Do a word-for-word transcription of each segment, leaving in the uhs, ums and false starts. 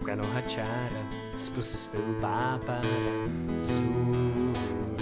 Stopka noha čára, z pusy stoupá pára vzhůru.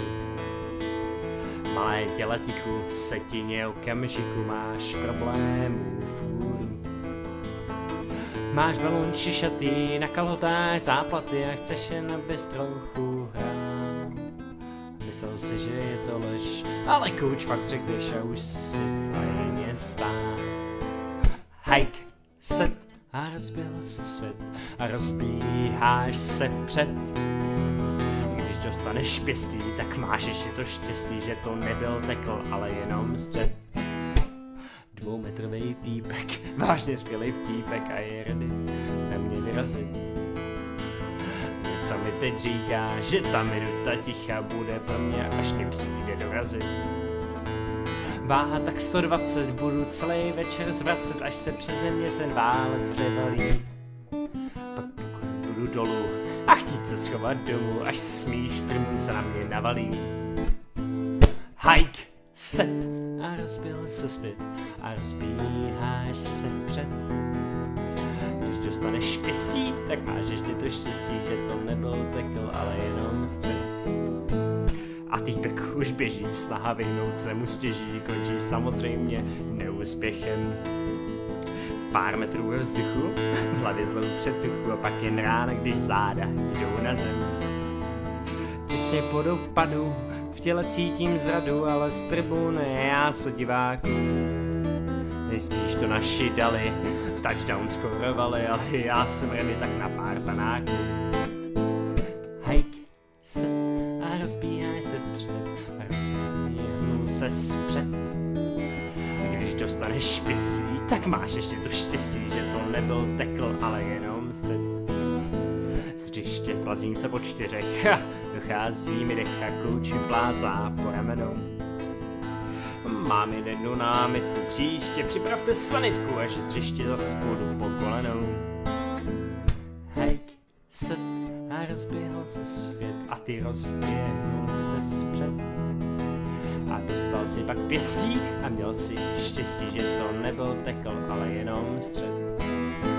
Malé tělatiku, v setině okamžiku máš problémů fůru. Máš balon šišatý, na kalhotách záplaty a chceš jen, abys trochu hrál. Myslel si, že je to lež, ale kouč fakt řekneš a už si fajně stál. Hike, set a rozběhl se svět a rozbíháš se vpřed. Když dostaneš pěstí, tak máš ještě to štěstí, že to nebyl tekl, ale jenom střed. Dvoumetrový týpek, vážně skvělý vtípek a je ready na mě vyrazit. Něco mi teď říká, že ta minuta ticha bude pro mě, až mě přijde dorazit. Váha tak sto dvacet, budu celý večer zvracet, až se přeze mě ten válec převalí. Pak budu dolů a chtít se schovat domů, až smích strmů se na mě navalí. Hike, set a rozbil se svět a rozbíháš se vpřed. Když dostaneš štěstí, tak máš ještě to štěstí, že to nebyl tekl, ale jenom střed. A týpek už běží, snaha vyhnout se mu stěží, končí samozřejmě neúspěchem. V pár metrů ve vzduchu, v hlavě zlou předtuchu a pak jen rána, když záda jdou na zem. Těsně po dopadu, v těle cítím zradu, ale z tribuny já se diváku. Nejspíš to naši dali, touchdown skorovali, ale já jsem ready tak na pár panáků. Hike, set a rozbíháš se vpřed a rozbíhnul se zpřed. Když dostaneš štěstí, tak máš ještě to štěstí, že to nebyl tekl, ale jenom střed. Z hřiště plazím se po čtyřech, ha, dochází mi dech a kouč vyplácá po ramenou. Mám jednu námitku, příště připravte sanitku, až z hřiště zas půjdu po kolenou. Hejk, set a rozběhl se svět a ty rozběhnul se zpřed. A dostal si pak pěstí a měl si štěstí, že to nebyl tekl, ale jenom střed.